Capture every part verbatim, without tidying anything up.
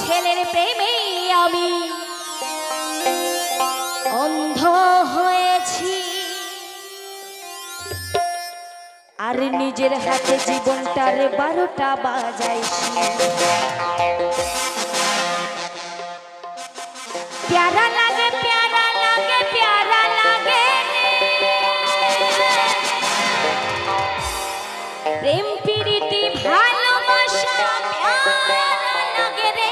ছেলের প্রেমে আমি অন্ধ হয়েছি, আর নিজের হাতে জীবনটার বারোটা বাজাইছি। প্যারা লাগে প্যারা লাগে প্যারা লাগে প্রেম প্রীতি ভালোবাসা প্যারা লাগে রে।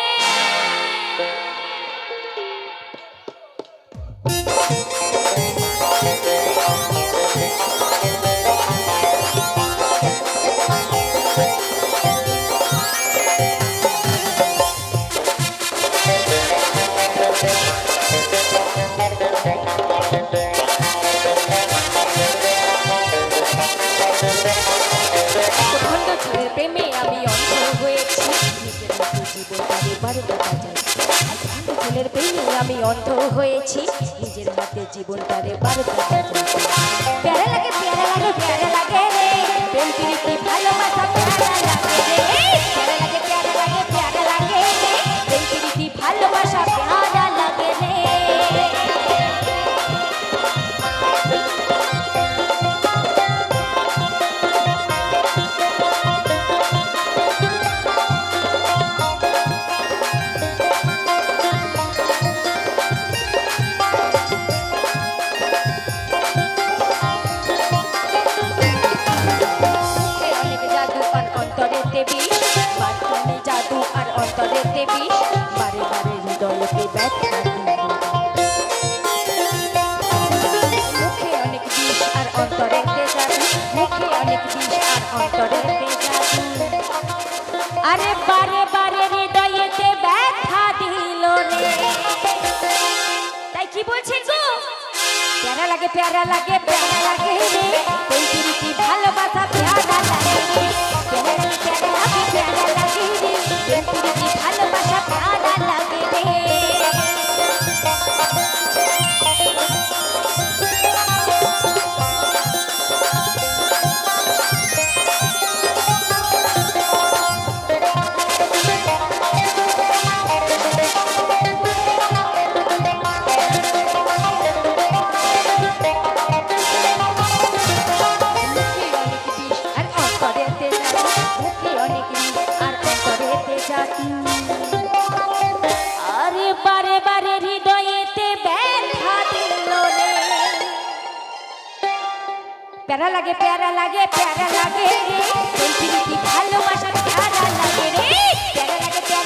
ছেলের প্রেমে আমি অন্ধ হয়েছি, নিজের হাতে জীবনটারে বারোটা বাজাইছি। ছেলের প্রেমে আমি অন্ধ হয়েছি, নিজের হাতে জীবনটারে বারোটা বাজাইছি। প্যারা লাগে প্যারা লাগে প্যারা লাগে রে প্রেম প্রীতি ভালোবাসা প্যারা লাগে রে। প্যারা লাগে প্যারা লাগে প্যারা লাগে রে প্রেম প্রীতি ভালোবাসা প্যারা লাগে রে। জাদু আর অন্তরের দেবী বারে বারে হৃদয়কে ব্যথা মুখে অনেক বিষ আর অন্তরের জাদু, মুখে অনেক বিষ আর অন্তরের জাদু, আরে বারে বারে হৃদয়েতে ব্যথা দিল রে। তাই কি বলছেন গো? প্যারা লাগে প্যারা লাগে প্যারা লাগে রে প্রেম প্রীতি ভালোবাসা প্যারা লাগে রে। প্যারা লাগে প্যারা লাগে প্যারা লাগে রে প্রেম প্রীতি ভালোবাসা প্যারা লাগে রে। আরে বারে বারে হৃদয়েতে ব্যথা দিল রে। প্যারা লাগে প্যারা লাগে প্যারা লাগে রে প্রেম প্রীতি ভালোবাসা প্যারা লাগে রে। প্যারা লাগে